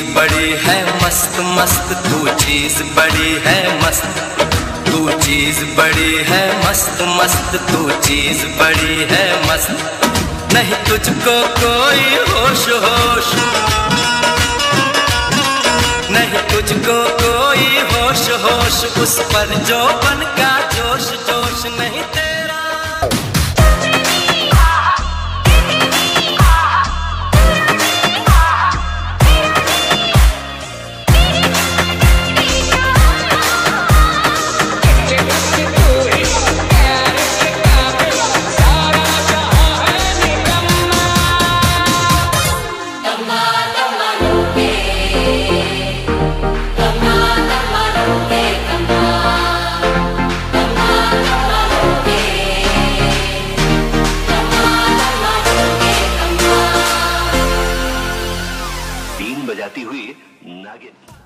बड़ी है मस्त मस्त, तू चीज बड़ी है मस्त, तू चीज बड़ी है मस्त मस्त, तू चीज बड़ी है मस्त। नहीं तुझको कोई होश होश, नहीं तुझको कोई होश होश, उस पर जो बन का जोश जोश नहीं तेरा। बीन बजाती हुई नागिन।